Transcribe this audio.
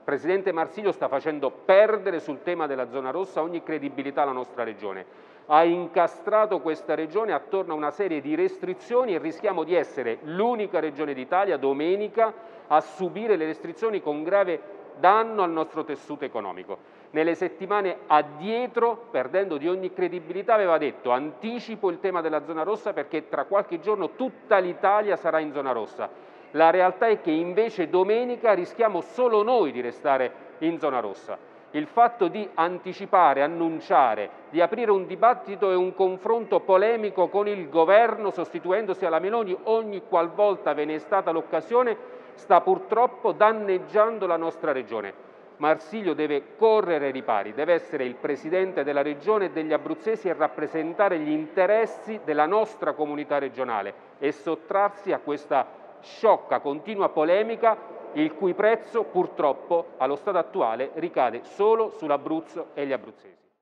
presidente Marsilio sta facendo perdere sul tema della zona rossa ogni credibilità alla nostra regione. Ha incastrato questa regione attorno a una serie di restrizioni e rischiamo di essere l'unica regione d'Italia domenica a subire le restrizioni con grave danno al nostro tessuto economico. Nelle settimane addietro, perdendo di ogni credibilità, aveva detto: anticipo il tema della zona rossa perché tra qualche giorno tutta l'Italia sarà in zona rossa. La realtà è che invece domenica rischiamo solo noi di restare in zona rossa. Il fatto di anticipare, annunciare, di aprire un dibattito e un confronto polemico con il governo sostituendosi alla Meloni ogni qualvolta ve ne è stata l'occasione sta purtroppo danneggiando la nostra regione. Marsilio deve correre ai ripari, deve essere il presidente della regione e degli abruzzesi e rappresentare gli interessi della nostra comunità regionale e sottrarsi a questa sciocca continua polemica il cui prezzo purtroppo allo stato attuale ricade solo sull'Abruzzo e gli abruzzesi.